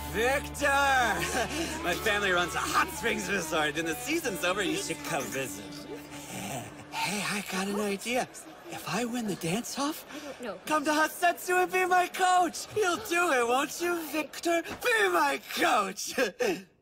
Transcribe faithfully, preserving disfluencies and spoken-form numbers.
Viktor! My family runs a hot springs resort. When the season's over, you should come visit. Hey, I got an idea. If I win the dance-off, No. come to Hasetsu and be my coach! You'll do it, won't you, Viktor? Be my coach!